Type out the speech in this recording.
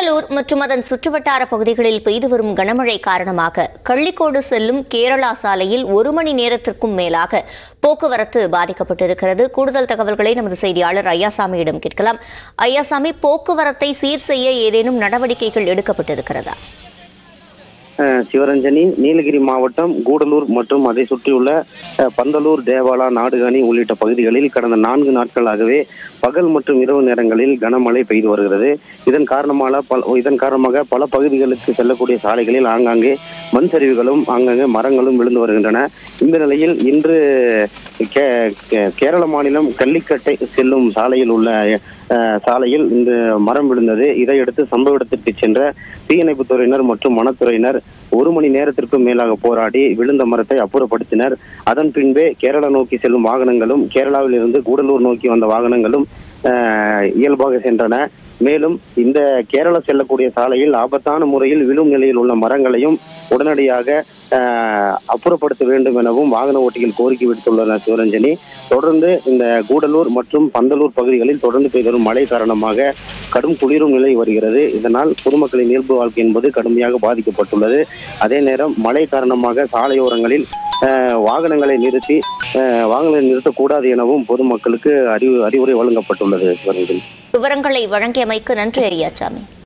கூடலூர் மற்றும் அதன் சுற்றுவட்டார பகுதிகளில் பெய்து வரும் கனமழை காரணமாக கள்ளிக்கோடு செல்லும் கேரளா சாலையில் 1 மணி நேரத்திற்கும் மேலாக போக்குவரத்து பாதிக்கப்பட்டிருக்கிறது. கூடுதல் தகவல்களை நமது செய்தியாளர் ஐயாசாமியிடம் கேட்கலாம். ஐயாசாமி, போக்குவரத்தை சீர் செய்ய ஏதேனும் நடவடிக்கைகள் எடுக்கப்பட்டிருக்கிறதா? சிவரஞ்சனி, நீலகிரி மாவட்டம் கூடலூர் மற்றும் அதை சுற்றியுள்ள பந்தலூர், தேவாலா, நாடுகாணி உள்ளிட்ட பகுதிகளில் கடந்த 4 நாட்களாகவே பகல் மற்றும் இரவு நேரங்களில் கனமழை பெய்து வருகிறது. இதன் காரணமாக பல பகுதிகளுக்கு செல்லக்கூடிய சாலைகளில் ஆங்காங்கே மண் சரிவுகளும் ஆங்காங்கே மரங்களும் விழுந்து வருகின்றன. இந்த நிலையில் இன்று கேரள மாநிலம் கள்ளிக்கட்டை செல்லும் சாலையில் இந்த மரம் விழுந்தது. இதையடுத்து சம்பவ இடத்திற்கு சென்ற தீயணைப்புத் துறையினர் மற்றும் வனத்துறையினர் 1 மணி நேரத்திற்கும் மேலாக போராடி விழுந்த மரத்தை அப்புறப்படுத்தினர். அதன் பின்பே கேரளா நோக்கி செல்லும் வாகனங்களும் கேரளாவில் இருந்து கூடலூர் நோக்கி வந்த வாகனங்களும் இயல்பாக சென்றன. மேலும் இந்த கேரளா செல்லக்கூடிய சாலையில் ஆபத்தான முறையில் விழும் நிலையில் உள்ள மரங்களையும் உடனடியாக அப்புறப்படுத்த வேண்டும் எனவும் வாகன ஓட்டிகள் கோரிக்கை விடுத்துள்ளனர். சிவரஞ்சனி, தொடர்ந்து இந்த கூடலூர் மற்றும் பந்தலூர் பகுதிகளில் தொடர்ந்து பெய்து வரும் மழை காரணமாக கடும் குளிரும் நிலை வருகிறது. இதனால் பொதுமக்களின் இயல்பு வாழ்க்கை என்பது கடுமையாக பாதிக்கப்பட்டுள்ளது. அதே நேரம் மழை காரணமாக சாலையோரங்களில் வாகனங்களை நிறுத்தக்கூடாது எனவும் பொதுமக்களுக்கு அறிவுரை வழங்கப்பட்டுள்ளது. விவரங்களை வழங்கியமைக்கு நன்றி ஐயாசாமி.